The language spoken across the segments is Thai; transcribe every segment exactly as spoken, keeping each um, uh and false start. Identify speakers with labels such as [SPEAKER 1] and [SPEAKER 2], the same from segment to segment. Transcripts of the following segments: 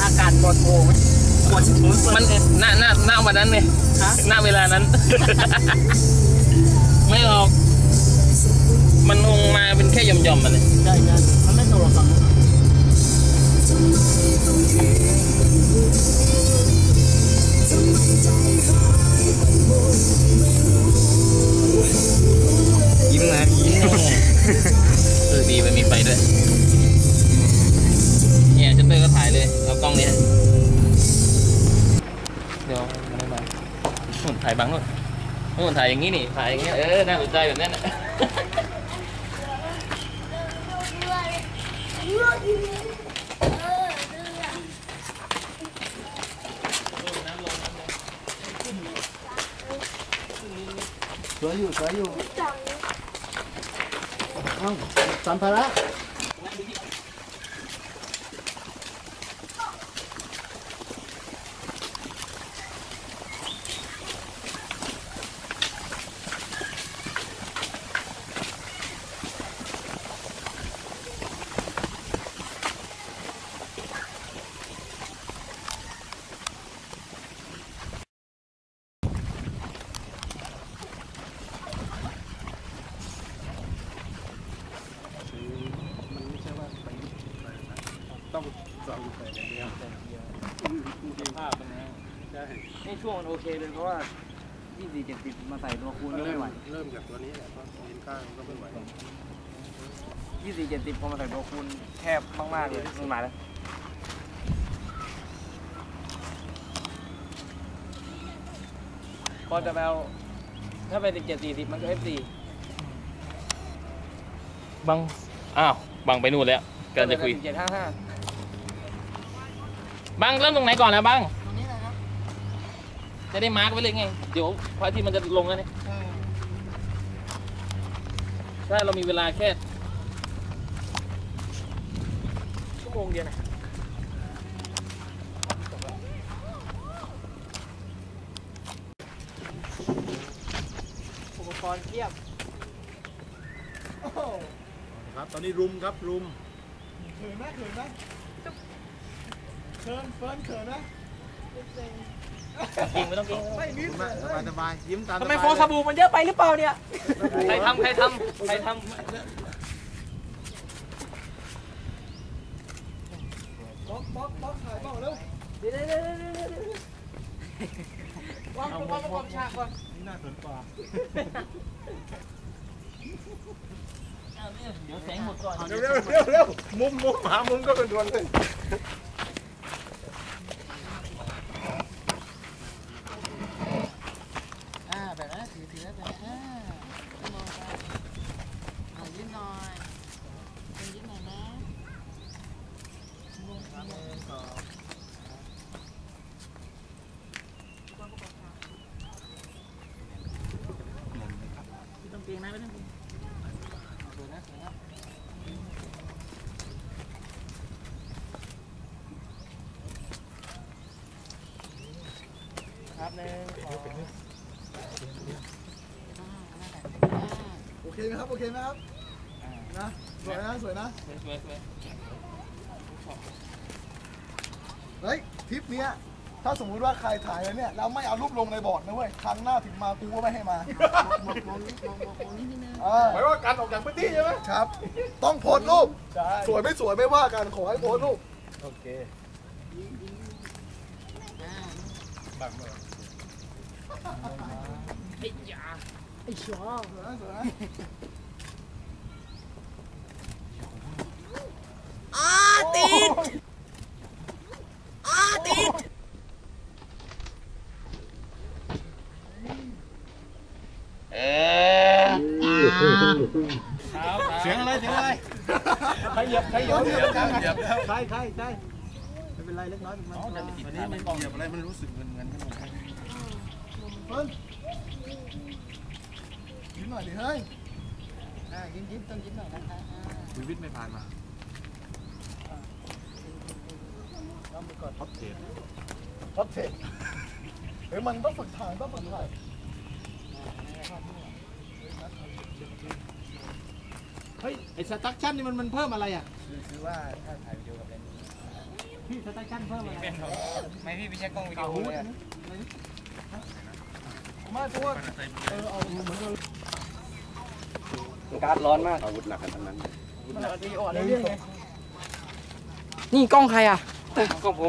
[SPEAKER 1] อากาศปลอดโปร่งมันหน้าหน้าหน้าวันนั้นเนี่ยหน้าเวลานั้น ไม่ออกมันลงมาเป็นแค่หย่อมๆมันเลย
[SPEAKER 2] ใช่ใช่มันไม่ตกหรอกฝั่ง
[SPEAKER 1] ยิ้มนะยิ้มเออดีมันมีไฟด้วยเนี่ยจะเตอร์ก็ถ่ายเลยเอากล้องนี้เดี๋ยวไม่มาหุ่นถ่ายบังนู่นหุ่นถ่ายอย่างนี้นี่ถ่ายอย่างเงี้ยเออน่าสนใจแบบนั้นนะ
[SPEAKER 2] สวยอยู่สวยอยู่อ้าวสัมภาระ
[SPEAKER 3] ต้องสองแต่อย่างเดียวดูภาพตรงนี้ใช่
[SPEAKER 2] ในช่วงมันโอเคเลยเพราะว่ายี่สิบเจ็ดสิบมาใส่ตัวคูณก็ไม่ไหว
[SPEAKER 3] เริ่มจากตัวนี้แหละเพราะยืนข้างก็ไม่ไหว
[SPEAKER 2] ยี่สิบเจ็ดสิบพอมาใส่ตัวคูณแคบมากๆเลยมันมาแล้วพอจะเอาถ้าไปสิบเจ็ดสี่สิบมันก็เอฟสี่
[SPEAKER 1] บังอ้าวบังไปนู่นแล้วกำลังจะคุย
[SPEAKER 2] เจ็ดห้าห้า
[SPEAKER 1] บังเริ่มตรงไหนก่อนนะบัง
[SPEAKER 2] ตรงนี้แหละครับ
[SPEAKER 1] จะได้มาร์กไว้เลยไงเดี๋ยวพระอาทิตย์มันจะลงแล้วเนี่ยถ้าเรามีเวลาแค่ชั่วโมงเดียวนะ
[SPEAKER 2] อุปกรณ์เทียบ
[SPEAKER 3] ครับตอนนี้รุมครับรุม
[SPEAKER 2] เขินไหมเขินไหมเขินเฟิร์นเขินไหม
[SPEAKER 1] กินไม่ต้องกิน
[SPEAKER 2] ไม่นิด
[SPEAKER 3] สบายสบายยิ้มตาม
[SPEAKER 2] ทำไมฟองสบู่มันเยอะไปหรือเปล่าเนี่ย
[SPEAKER 1] ใครทำใครทำใครทำ
[SPEAKER 2] บล็อกบล็อกบล็อกถ่ายเปล่าเร็วเดี๋ยวเดี๋ยวเดี๋ยวเดี๋ยววางวางวางฉากก่อน
[SPEAKER 3] นี่น่าสนกว่า
[SPEAKER 1] เดี๋ยวแสงหมดก่อน
[SPEAKER 3] เร็วเร็วเร็วเร็วมุมมุมหามุมก็เป็นดวนเลย
[SPEAKER 2] อ่าแบบนั้นถือถือแบบนั้นอ่าไม่มองไปเอายิ้มหน่อยยิ้มหน่อยนะต้องเตียงนะไม่ต้องสวยนะสวยนะครับหนึ่งโอเคไหมครับโอเคไหมครับนะสวยนะสวยนะ
[SPEAKER 1] สวยสวย
[SPEAKER 2] เฮ้ยทริปเนี้ยถ้าสมมุติว่าใครถ่ายเลยเนี่ยเราไม่เอารูปลงในบอร์ดนะเว้ยครั้งหน้าถึงมากูก็ไม่ให้มา
[SPEAKER 3] หมายว่าการออกจากพื้นที่ใช่ไหม
[SPEAKER 2] ครับต้องโพสรูปสวยไม่สวยไม่ว่ากันขอให้โพสรูป
[SPEAKER 3] โอเคบังเลย
[SPEAKER 2] ไอ้ยาไอ้ชอสวยสวยอาติดอาติด
[SPEAKER 1] เออ
[SPEAKER 3] เสียงอะไรเสียงอะไรใครเหยียบใครเหยียบเหยียบเหยียบใครใครใครไม่เป็นไรเล็กน้อยเป็นมันวันนี้มันเหยียบอะไรมันรู้สึกเงินเงินกันหมด
[SPEAKER 2] เพิ่นยิ้มหน่อยดิเฮ้ยยิ้มยิ้มต้องยิ้มหน่อยนะคะ
[SPEAKER 3] ชีวิตไม่ผ่านมาท็อปเทน
[SPEAKER 2] ท็อปเทนเฮ้ยมันต้องฝึกถ่ายต้องฝึกถ่าย
[SPEAKER 3] เฮ้ยไอสตั๊กชั่นนี่มันมันเพิ่มอะไรอ่ะ
[SPEAKER 2] คือว่าถ้าถ่ายวิดีโอกับเลนส์
[SPEAKER 3] พี่สไตล์กั้นเพิ่มอะไร
[SPEAKER 1] ไม่พี่ไปเช็คกล้องวิดีโอเลย
[SPEAKER 2] มาตัวเออเอาเหมือนกัน
[SPEAKER 1] การร้อนมาก
[SPEAKER 3] อาวุธหนักกันทั้งนั้น
[SPEAKER 2] ดีอ่อนเรื่อยๆไง
[SPEAKER 4] นี่กล้องใครอ่ะ
[SPEAKER 1] กล้องผม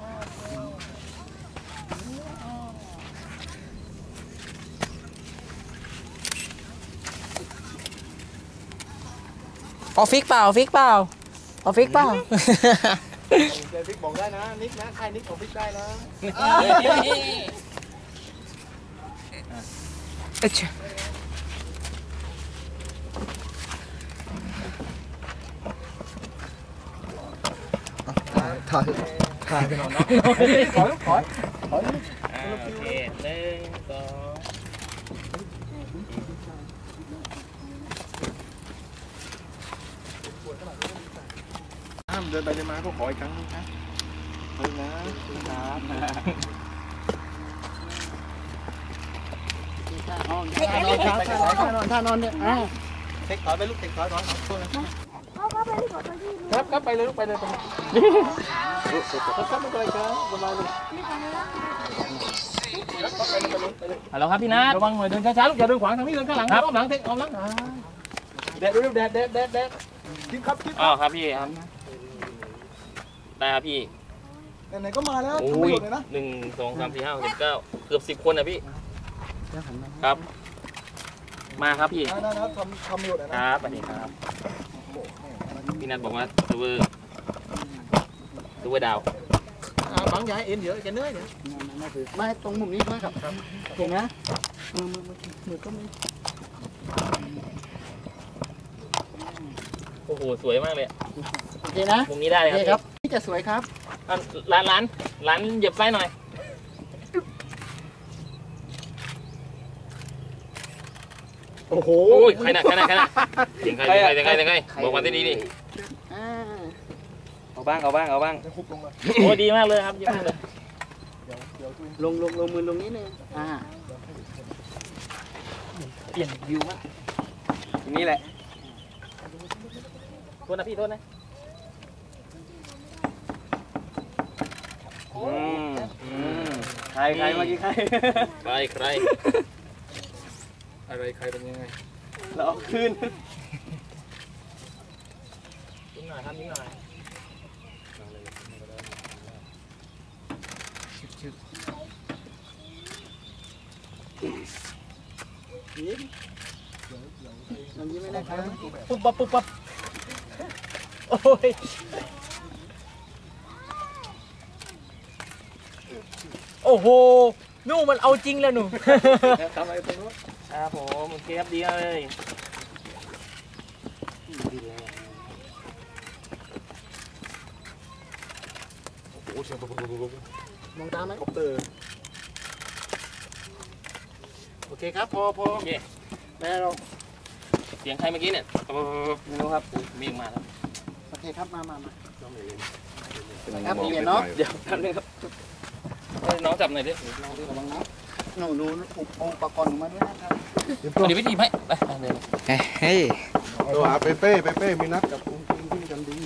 [SPEAKER 4] ออฟฟิกเปล่าออฟฟิกเปล่าออฟฟิกเปล่า
[SPEAKER 2] เดี๋ยวพิกบอกได้นะนิกนะใครนิกของพิกได้นะ
[SPEAKER 4] เอ้ย
[SPEAKER 2] ถ่ายถ่ายถ่ายไปนอนเนาะขอขอขอ
[SPEAKER 1] โอเคหนึ่งสอง
[SPEAKER 3] ห้ามเดินไปเดินมาก็ขออีกครั้งนึงนะไปนะครับท่านอนท่านอนท่านอนเนี่ยอ่าเทคถอยไปลูกเทคถอยถอยถอยครับครับไปเลยลูกไปเลยไปเลยครับครับไม่เป็นไรครับสบายเลยครับไปเลยไปเลยไปเลย
[SPEAKER 1] ฮัลโหลครับพี่นัท
[SPEAKER 3] ระวังหน่อยเดินช้าๆลูกอย่าเดินขวางทางนี้เดินข้างหลังครับอ้อมหลังเทคอ้อมหลังแดดเร็วแดดแดดแดดแดดกินครับกิน
[SPEAKER 1] อ๋อครับพี่ครับได้ครับพี่
[SPEAKER 2] ไหนๆก็มาแล้ว
[SPEAKER 1] โอ้
[SPEAKER 2] ทำประ
[SPEAKER 1] ย
[SPEAKER 2] โยชน์เลยนะ
[SPEAKER 1] หนึ่งสองสามสี่ห้าหกเจ็ดเก้าเกือบสิบคนนะพี่ครับ มาครับพี่
[SPEAKER 2] นะนะนะทำทำประโยชน์หน่อย
[SPEAKER 1] ค
[SPEAKER 2] นะ
[SPEAKER 1] รับสวัสดีครับพี่นัทบอกว่าซูเวอร์ซูเวอร์ดาว
[SPEAKER 3] บางอย่าให้เอ็นเยอะแกเนื้อเนี่ยไม่ตรงมุมนี้ด้วยครับตรงนะมือมือมือมือก็ไม่
[SPEAKER 1] โอ้โหสวยมากเลย
[SPEAKER 3] โอเคนะ
[SPEAKER 1] มุมนี้ได้เลย
[SPEAKER 3] โอเค
[SPEAKER 1] ค
[SPEAKER 3] ค
[SPEAKER 1] รั
[SPEAKER 3] รั
[SPEAKER 1] บบ
[SPEAKER 3] นี่จะสวยครับ
[SPEAKER 1] อ่ะร้านร้านร้านเหยียบไส้หน่อย
[SPEAKER 3] โอ้โห
[SPEAKER 1] โอ้ยใครหนักใครหนักใครหนักเสียงใครเสียงใครเสียงใครเสียงใครบอกมาที่ดีดิ
[SPEAKER 3] อ่า
[SPEAKER 1] เอาบ้างเอาบ้างเอาบ้าง
[SPEAKER 2] จะคุบลงเลย
[SPEAKER 1] โอ้ดีมากเลยครับเยี่ยมมากเลย
[SPEAKER 2] เดี๋ยวเดี๋ยวตัวเอง
[SPEAKER 3] ลงลงลงมือลงนิดนึงอ่า
[SPEAKER 1] เปลี่ยนวิวมากนี่แหละโทษนะพี่โทษนะอืมอืมใครใครเมื่อกี้ใครใครใคร
[SPEAKER 3] อะไรใครเป็นยังไง
[SPEAKER 1] เราเอาคืนนิดหน่อยครับนิดหน่อย
[SPEAKER 3] ลงยิ้มไม่ได้ครับ
[SPEAKER 1] ปุ๊บปั๊บปุ๊บปั๊บโอ้ยโอ้โหนู่นมันเอาจริงแล้วหนู
[SPEAKER 3] ทำอะไรตรงนู้น
[SPEAKER 1] ครับผมโอเคครับดีเลยโอ้โหเสียงปุ๊บปุ๊บปุ๊บปุ๊บ
[SPEAKER 3] มองตามไหม
[SPEAKER 2] คอปเตอร์
[SPEAKER 3] โอเคครับพอพอ
[SPEAKER 1] โอเค
[SPEAKER 3] แม่เรา
[SPEAKER 1] เสียงใครเมื่อกี้เนี่ยปุ๊บปุ๊บปุ๊บไม่รู้ครับมีออกมาแล้ว
[SPEAKER 3] โอเคครับมามามาครับเปลี่ยนเนาะ
[SPEAKER 1] เดี๋ยวแป๊บนึงครับเอ้ยน้องจับหน่อยดิ
[SPEAKER 3] ระวังนะหนูหนูอุปกรณ์มาด้วยนะครับ
[SPEAKER 2] เตรียมตัว
[SPEAKER 1] เดี๋ยววิธีไหมไปไปเลย
[SPEAKER 4] เฮ้ย
[SPEAKER 3] ตัวหาเป้เป้เป้เป้มีนัดกับคุณคุณที่กันดี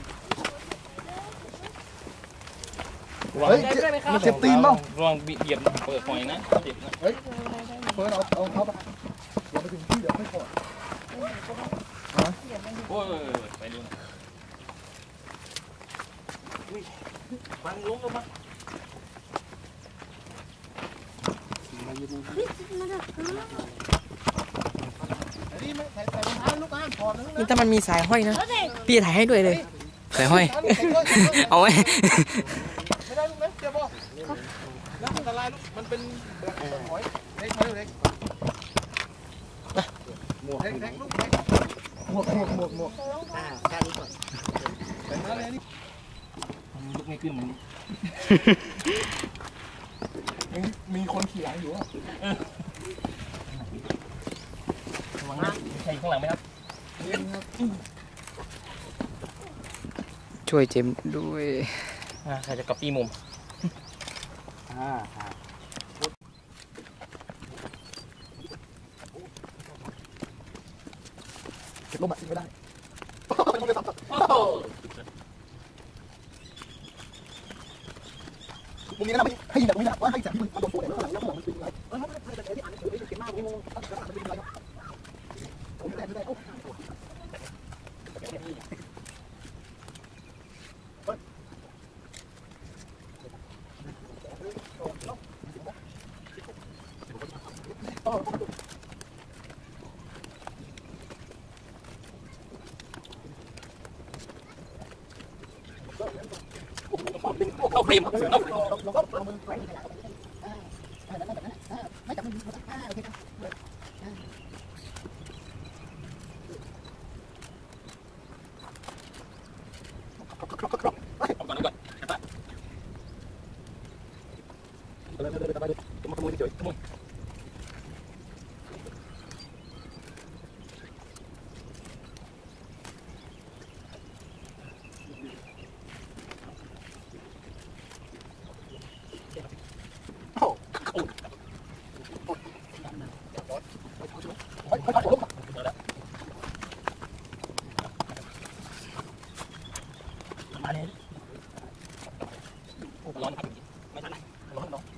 [SPEAKER 2] เฮ้ยเจ็บมันเจ็บตีนเปล่า
[SPEAKER 1] ระวังเหยียบเปิดหอยนะเจ็บนะ
[SPEAKER 2] เฮ้ยเฟิร์นเอาเอาเขาไปเดี๋ยวไปถึงที่เดี๋ยวไม่ถอด
[SPEAKER 1] โอ้ยไปดูนะอุ้ยฟังลุกลงมา
[SPEAKER 3] นี่ไม่ใส่ใส่รองเท้าลูกอ่ะถอดนะ
[SPEAKER 4] นี่ถ้ามันมีสายห้อยนะ พี่จะถ่ายให้ด้วยเลย สายห้อย เอาไว้
[SPEAKER 3] ไม่ได้ลูกนะเจ็บป่ะแล้วอันตรายลูกมันเป็นแบบหอยเล็กมาเล็กหมวกเล็กเล็กลูกเล็ก
[SPEAKER 2] หมวกหมวกหมวกหมวก
[SPEAKER 3] อ่าแค่นี้ก่อน
[SPEAKER 2] แต่นั่นเลยนี่
[SPEAKER 1] ลุกไม่ขึ้นมัน
[SPEAKER 2] มีมีคนขี่หลังอยู่อ่ะ
[SPEAKER 1] ระวังนะใช่ข้างหลังไหมครับ
[SPEAKER 4] ช่วยเจมด้วย
[SPEAKER 1] อ่าใครจะก๊อปปี้มุม
[SPEAKER 3] อ่า
[SPEAKER 2] เก็บลมอ่ะไม่ได้มุมนี้นะไม่ให้ยิงแบบนี้นะว่าให้จากที่มึงมันโดนตัวเนี่ยแล้วหลังแล้วหลังมันเป็นอะไรเออถ้าจะที่อ่านหนังสือเขียนมากงงๆถ้าจะมันเป็นอะไรครับผมแต่ไม่ได้โอ้
[SPEAKER 1] เข้าเฟรมเข้า
[SPEAKER 2] เราก็เอามือแขวนขยายไม่จับมือโอเคครับ
[SPEAKER 1] เอาก่อนเอาก่อนนะครับเลยเลยเลยไปเลยขโมยเฉยขโมยมาเลยร้อนครับไม่ทันร้อนร้อน